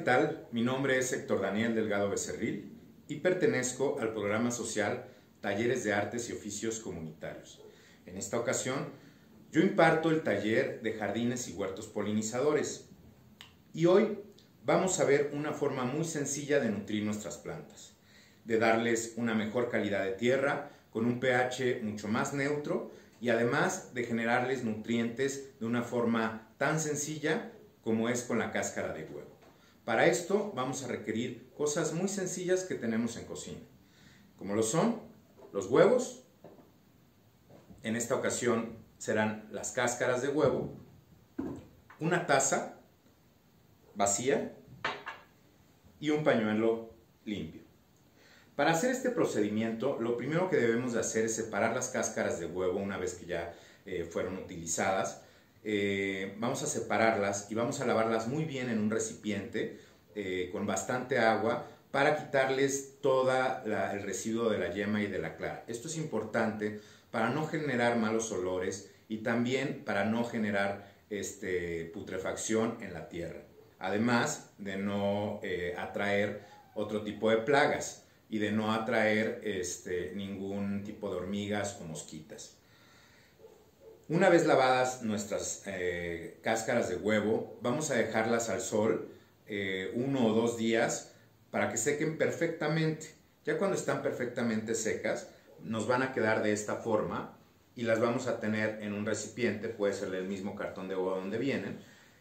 tal? Mi nombre es Héctor Daniel Delgado Becerril y pertenezco al programa social Talleres de Artes y Oficios Comunitarios. En esta ocasión, yo imparto el taller de jardines y huertos polinizadores y hoy vamos a ver una forma muy sencilla de nutrir nuestras plantas, de darles una mejor calidad de tierra con un pH mucho más neutro y además de generarles nutrientes de una forma tan sencilla como es con la cáscara de huevo. Para esto vamos a requerir cosas muy sencillas que tenemos en cocina, como lo son los huevos. En esta ocasión serán las cáscaras de huevo, una taza vacía y un pañuelo limpio. Para hacer este procedimiento, lo primero que debemos de hacer es separar las cáscaras de huevo una vez que ya fueron utilizadas. Vamos a separarlas y vamos a lavarlas muy bien en un recipiente con bastante agua para quitarles todo el residuo de la yema y de la clara. Esto es importante para no generar malos olores y también para no generar putrefacción en la tierra, además de no atraer otro tipo de plagas y de no atraer ningún tipo de hormigas o mosquitas. Una vez lavadas nuestras cáscaras de huevo, vamos a dejarlas al sol 1 o 2 días para que sequen perfectamente. Ya cuando están perfectamente secas, nos van a quedar de esta forma y las vamos a tener en un recipiente, puede ser el mismo cartón de huevo donde vienen,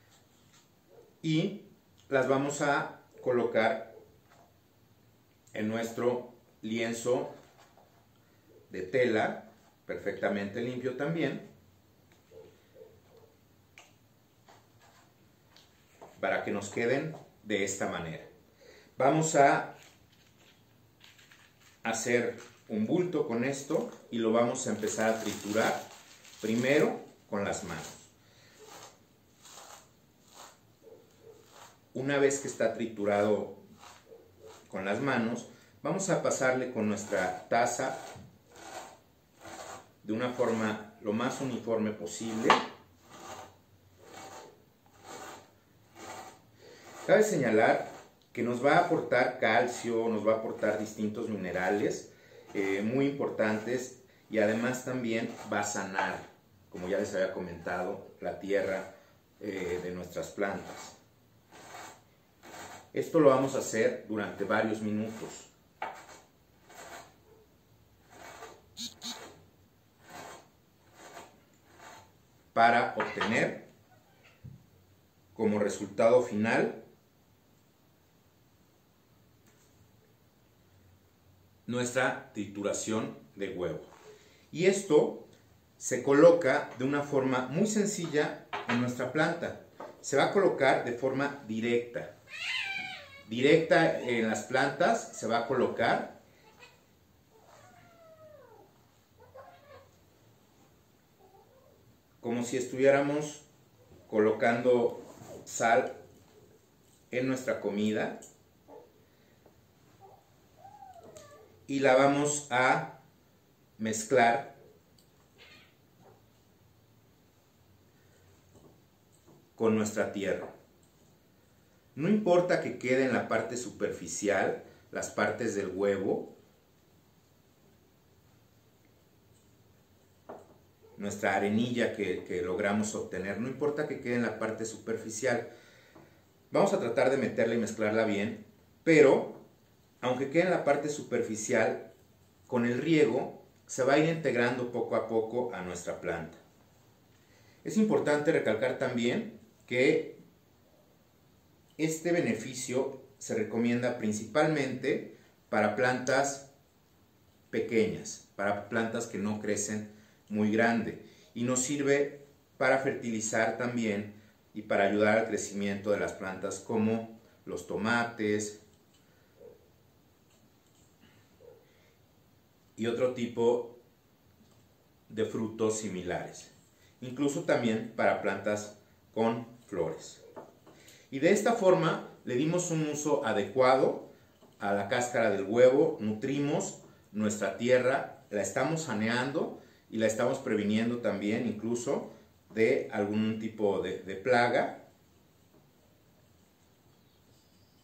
y las vamos a colocar en nuestro lienzo de tela, perfectamente limpio también, para que nos queden de esta manera. Vamos a hacer un bulto con esto y lo vamos a empezar a triturar primero con las manos. Una vez que está triturado con las manos, vamos a pasarle con nuestra taza de una forma lo más uniforme posible. Cabe señalar que nos va a aportar calcio, nos va a aportar distintos minerales muy importantes y además también va a sanar, como ya les había comentado, la tierra de nuestras plantas. Esto lo vamos a hacer durante varios minutos. Para obtener como resultado final nuestra trituración de huevo. Y esto se coloca de una forma muy sencilla en nuestra planta. Se va a colocar de forma directa. Directa en las plantas se va a colocar como si estuviéramos colocando sal en nuestra comida. Y la vamos a mezclar con nuestra tierra. No importa que quede en la parte superficial, las partes del huevo, nuestra arenilla que logramos obtener, no importa que quede en la parte superficial. Vamos a tratar de meterla y mezclarla bien, pero aunque quede en la parte superficial, con el riego se va a ir integrando poco a poco a nuestra planta. Es importante recalcar también que este beneficio se recomienda principalmente para plantas pequeñas, para plantas que no crecen muy grande, y nos sirve para fertilizar también y para ayudar al crecimiento de las plantas como los tomates y otro tipo de frutos similares, incluso también para plantas con flores. Y de esta forma le dimos un uso adecuado a la cáscara del huevo, nutrimos nuestra tierra, la estamos saneando y la estamos previniendo también incluso de algún tipo de plaga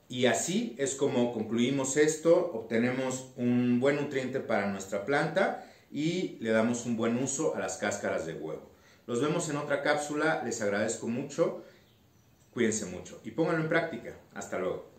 Y así es como concluimos esto, obtenemos un buen nutriente para nuestra planta y le damos un buen uso a las cáscaras de huevo. Los vemos en otra cápsula, les agradezco mucho, cuídense mucho y pónganlo en práctica. Hasta luego.